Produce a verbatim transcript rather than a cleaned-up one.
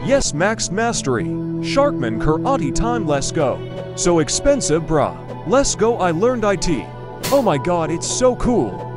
Yes, max mastery. Sharkman karate time, let's go. So expensive, bruh. Let's go, I learned I T. Oh my god, it's so cool.